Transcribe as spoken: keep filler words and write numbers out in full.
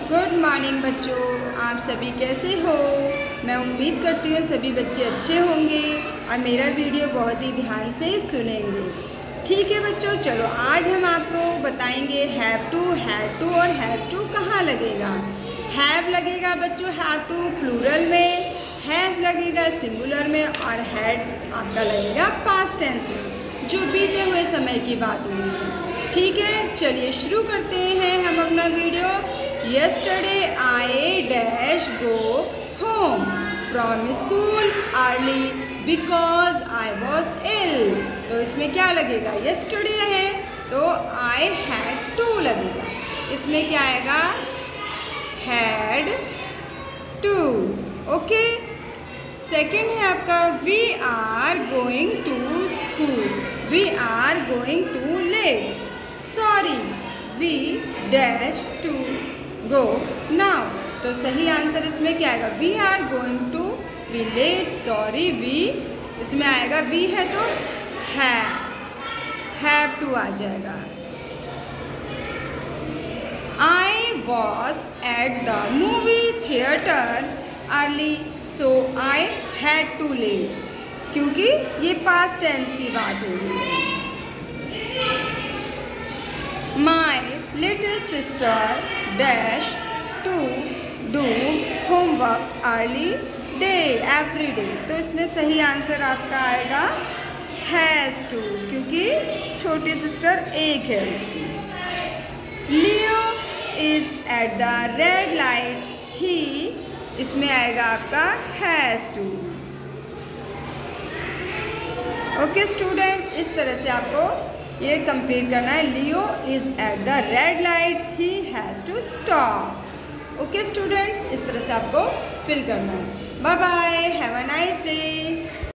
Good morning बच्चों, आप सभी कैसे हो। मैं उम्मीद करती हूँ सभी बच्चे अच्छे होंगे और मेरा वीडियो बहुत ही ध्यान से सुनेंगे। ठीक है बच्चों, चलो आज हम आपको बताएंगे हैव टू, हैड टू और हैज़ टू कहाँ लगेगा। हैव लगेगा बच्चों हैव टू प्लूरल में, हैज़ लगेगा सिंगुलर में और हैड आपका लगेगा पास्ट टेंस में, जो बीते हुए समय की बात हुई है। ठीक है, चलिए शुरू करते हैं हम अपना video. Yesterday I dash go home from school early because I was ill। तो इसमें क्या लगेगा, yesterday है तो I had to लगेगा। इसमें क्या आएगा, had to। ओके, सेकेंड है आपका we are going to school, we are going to late, sorry we dash to go now। तो सही आंसर इसमें क्या आएगा, we are going to be late, sorry we, इसमें आएगा वी है तो हैव, हैव टू आ जाएगा। I was at the movie theatre early so I had to late, क्योंकि ये पास्ट टेंस की बात हो रही है। My little sister dash to do homework early day every day. तो इसमें सही आंसर आपका आएगा हैज़ टू, क्योंकि छोटी सिस्टर एक है उसकी। Leo is at the red light he, इसमें आएगा आपका हैज़ टू। ओके स्टूडेंट, इस तरह से आपको ये कंप्लीट करना है। Leo is at the red light he has to stop. Okay students, इस तरह से आपको फिल करना है। Bye bye, have a nice day.